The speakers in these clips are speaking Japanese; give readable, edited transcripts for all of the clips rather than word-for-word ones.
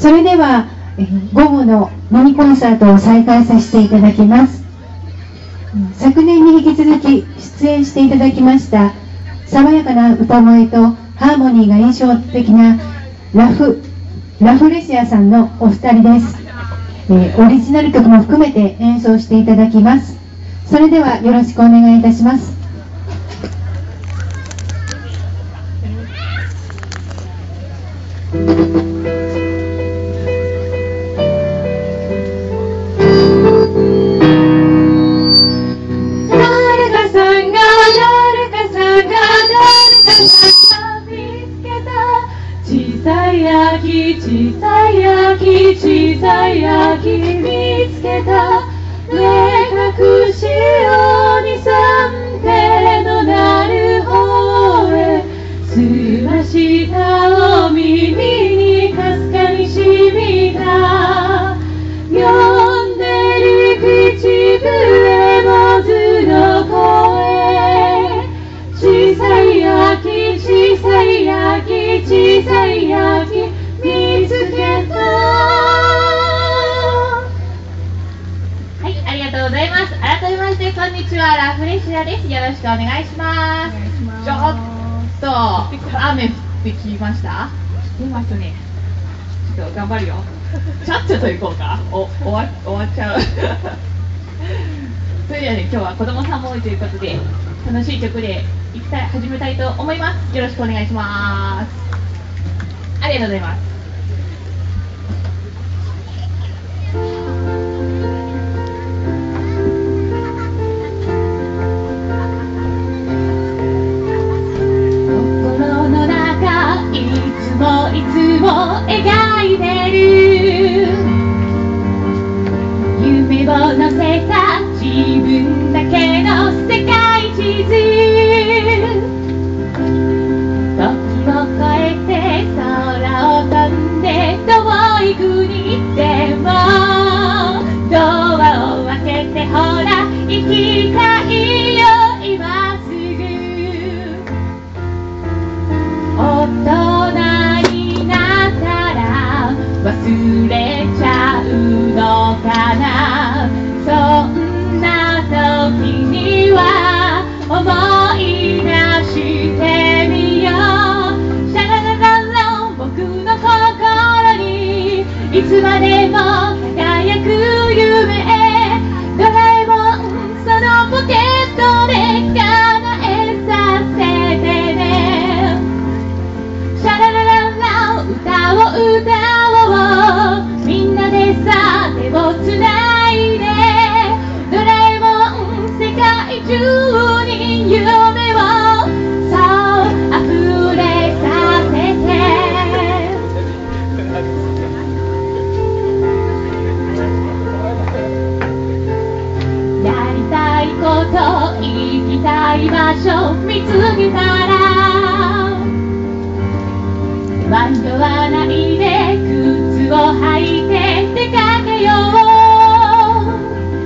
それでは午後のミニコンサートを再開させていただきます。昨年に引き続き出演していただきました爽やかな歌声とハーモニーが印象的なラフレシアさんのお二人です。オリジナル曲も含めて演奏していただきます。それではよろしくお願いいたします。 小さい秋小さい秋小さい秋見つけた目隠しを二三手のなる方へ澄ましたお耳にかすかにしみた呼んでる口笛もずの声小さい秋小さい秋小さい秋見つけた。はい、ありがとうございます。改めましてこんにちは、ラフレシアです。よろしくお願いします。ちょっと雨降ってきました？降ってますね。ちょっと頑張るよ。ちゃっちゃと行こうか。終わっちゃう。それではね、今日は子供さんも多いということで楽しい曲で始めたいと思います。よろしくお願いします。ありがとうございます。心の中いつも描いてる夢を乗せた自分だけの世界地図時を越えて空を飛んで遠い国でもドアを開けてほら行きたいよ今すぐ大人になったら忘れちゃうのかなそんな時には思い出してみようシャララララ僕の心にいつまでも輝く夢ドラえもんそのポケットで叶えさせてねシャララララ歌を歌おうみんなでさ手をつないでドラえもん世界中に夢をそう溢れさせてやりたいこと行きたい場所見つけたら迷わないで靴を履いて出かけよう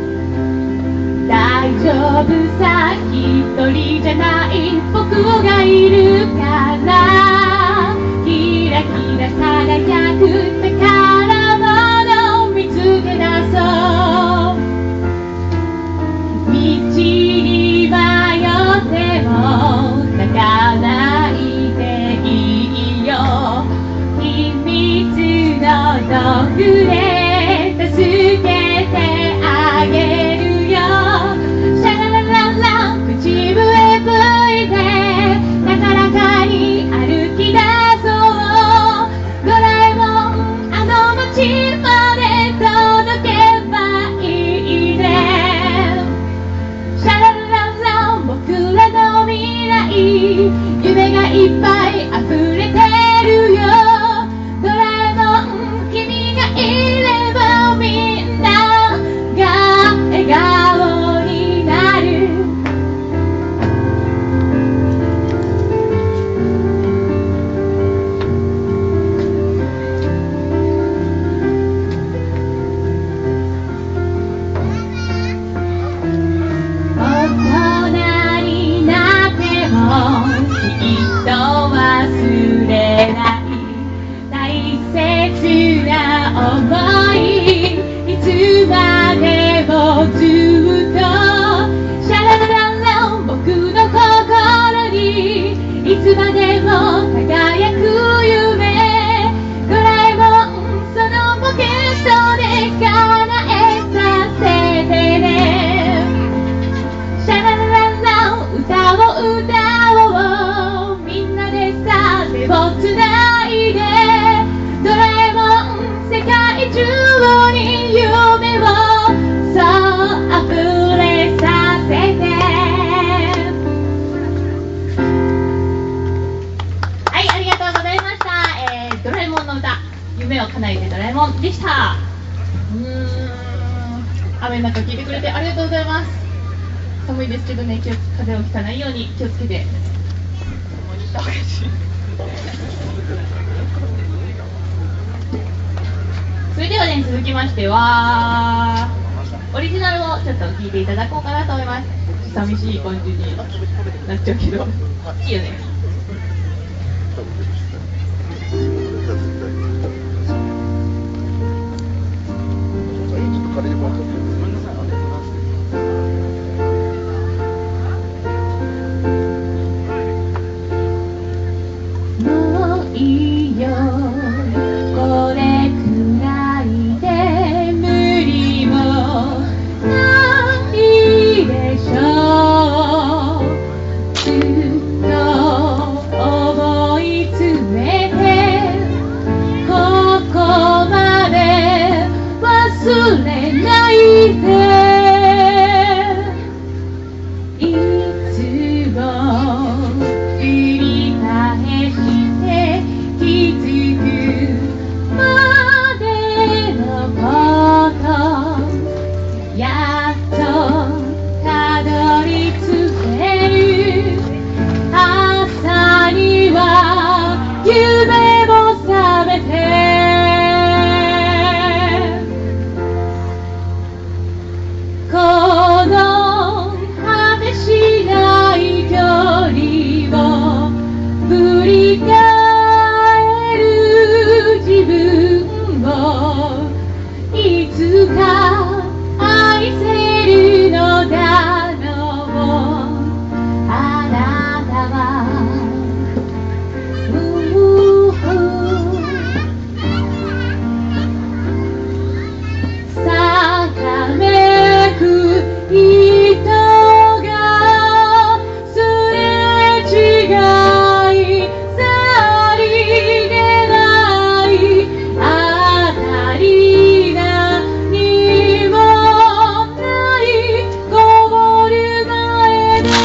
大丈夫さ一人じゃない僕がいるからキラキラ輝く宝物を見つけ出そう道に迷っても泣かないでいいよ秘密の道具で助けてあげるよシャララララ口笛吹いて高らかに歩き出そうドラえもんあの街まで届けばいいねシャララララ僕らの未来夢がいっぱい溢れてるよドラえもん君がい思いいつまでもずっとシャラララ僕の心にいつまでも輝く夢ドラえもんそのポケットで叶えさせてねシャラララ歌を歌おうみんなでさ手をつないでドラえもん世界中に夢をそう溢れさせてはいありがとうございました、ドラえもんの歌夢を叶えてドラえもんでした雨の中聞いてくれてありがとうございます寒いですけどね風邪をひかないように気をつけてそれではね続きましてはオリジナルをちょっと聴いていただこうかなと思います寂しい感じになっちゃうけどいいよねもういいよこれくらいで無理もないでしょうずっと思い詰めてここまで忘れないでいつも繰り返して気づくまでのことやっとたどり着ける朝には夢も覚めてこの果てしない距離を振り返る自分をいつか愛せるのだろうあなたはさやめく人がすれ違いさりげない当たりなにもないゴール前で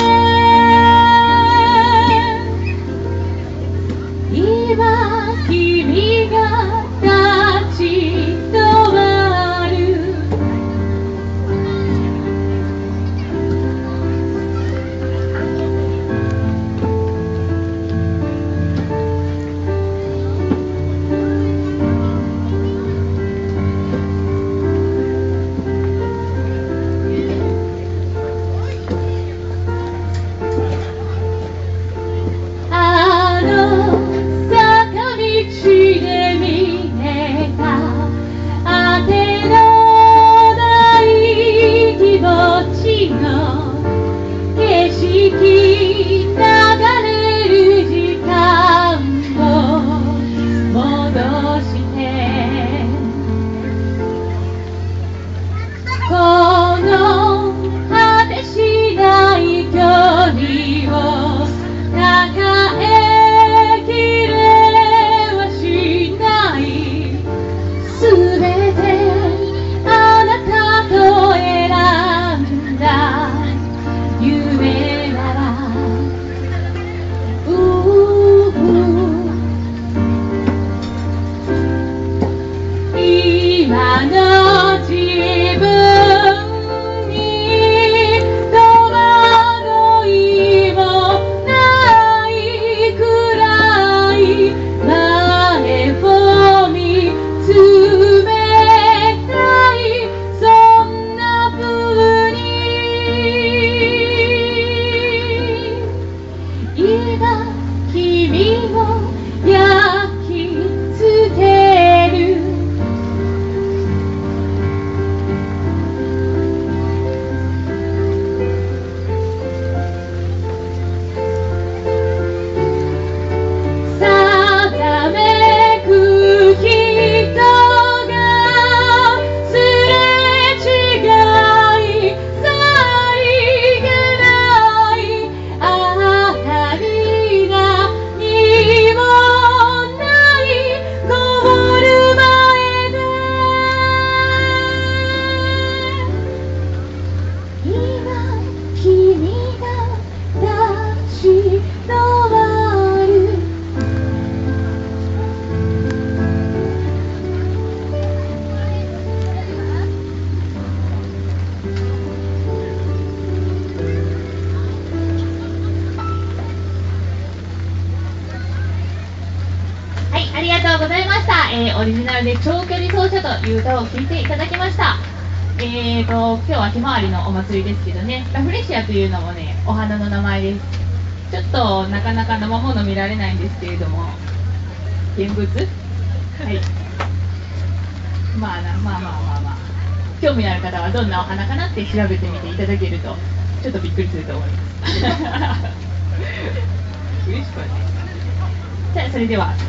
今君が立ち止まるあの坂道で見えたあてのない気持ちの景色流れる時間を戻してこの果てしない距離を抱えきれはしないすべてあなたと選んだ夢なら今の自分に戸惑いもないくらい前を見つめたいそんな風に今君を焼き付けるオリジナルで長距離走者という歌を聴いていただきました。今日はひまわりのお祭りですけどね、ラフレシアというのもね、お花の名前です。ちょっとなかなか生もの見られないんですけれども、現物、はい、まあ興味のある方はどんなお花かなって調べてみていただけるとちょっとびっくりすると思います嬉しくはないじゃあそれでははい、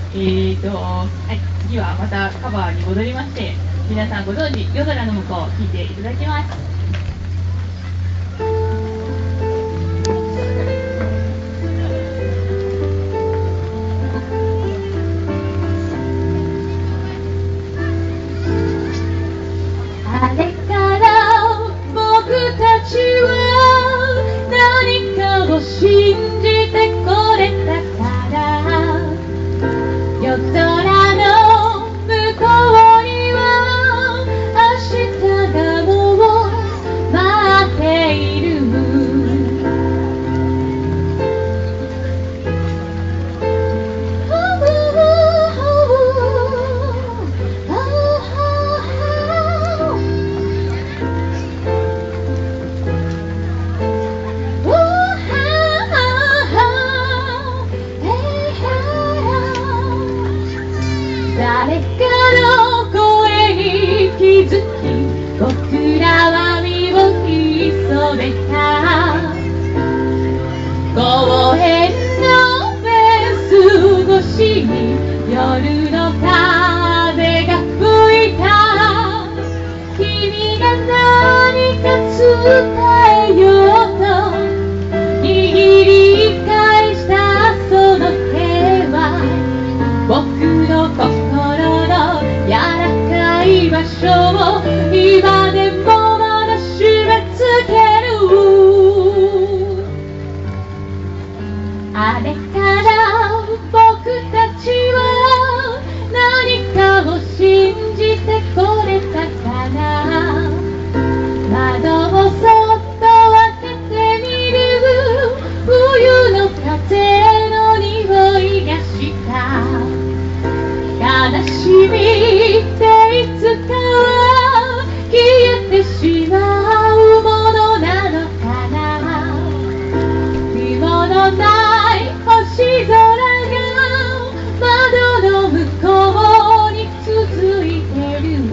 次はまたカバーに戻りまして、皆さんご存知夜空の向こうを聴いていただきます。あれから僕たちは何かを信じてこれたから夜空の向こうには明日がもう待っている誰かの声に気づき僕らは身を潜めた公園のフェンス越しに夜の風が吹いた君が何か伝えようと握り返したその手は僕の心の柔らかい場所を今でもまだ締め付けるあれから僕たちは何かを信じてこれたから窓をそっと開けてみる冬の風の匂いがした悲しみっていつかは消えてしまうものなのかな雲のない星空が窓の向こうに続いてる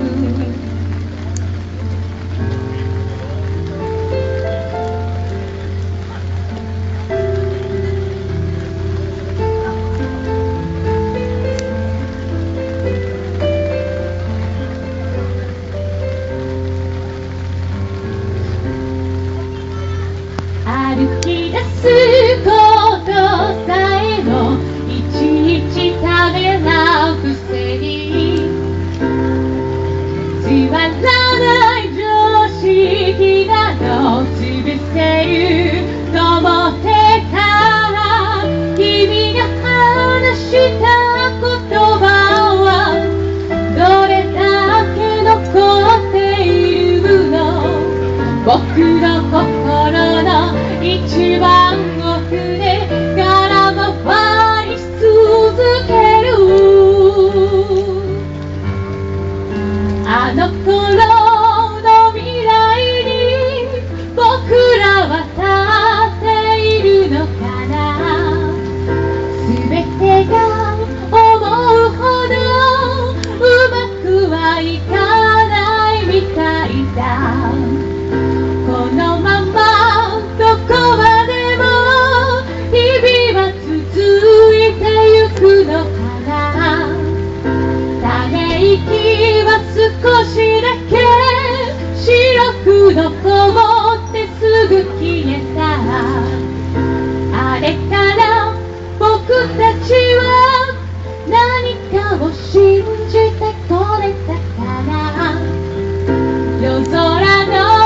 歩き出すことさえもいちいちためらうくせにつまらない常識など潰せると思ってた君が話した言葉はどれだけ残っているの僕の心の一番奥で空回りし続けるあの頃の未来に僕らは立っているのかな全てが思うほどうまくはいかないみたいだこのままどこまでも日々は続いてゆくのかなため息は少しだけ白く残ってすぐ消えたあれから僕たちは何かを信じてこれたから夜空の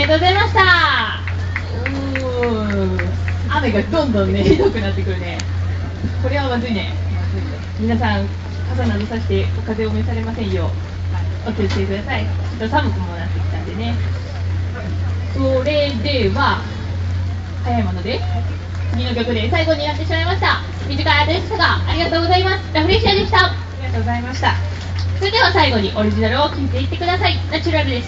りがとうございました。雨がどんどんねひどくなってくるね。これはまずいね。皆さん傘などさしてお風邪を召されませんようお気をつけください。ちょっと寒くもなってきたんでね。それでは早いもので次の曲で最後になってしまいました。短い間でしたがありがとうございます。ラフレシアでした。ありがとうございました。それでは最後にオリジナルを聴いていってください。ナチュラルです。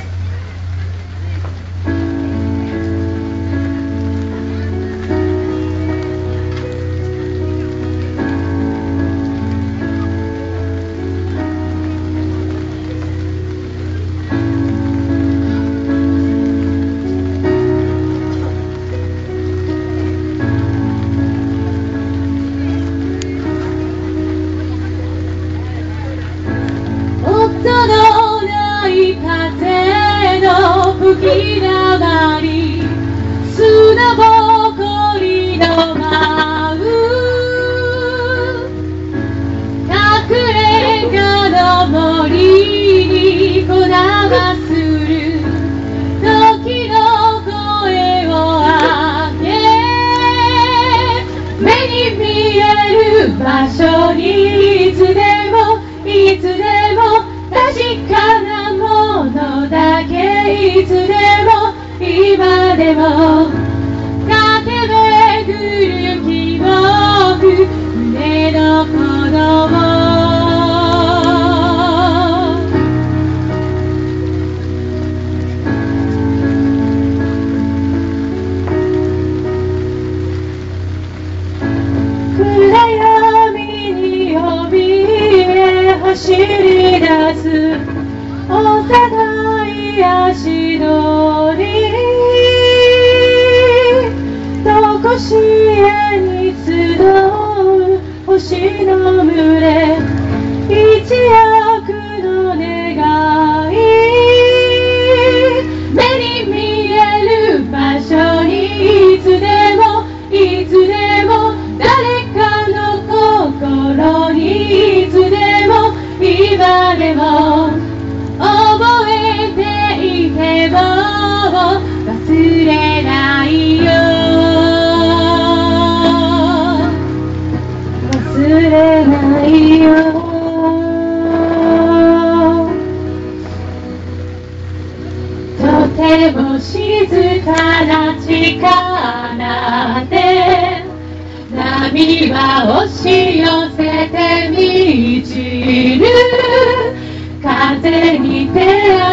吹きだまり砂ぼこりの舞う隠れ家の森にこだまする時の声を上げ目に見える場所にいつでもいつでも確かなものだけいつでも今でも駆け巡る記憶胸の鼓動暗闇に怯え走り出す幼い足取りとこしえに集う星の群れ一躍の願い目に見える場所にいつでもいつでも誰かの心にいつでも今でも覚えていても忘れないよ忘れないよとても静かな力で波は押し寄せて満ちる風に照ら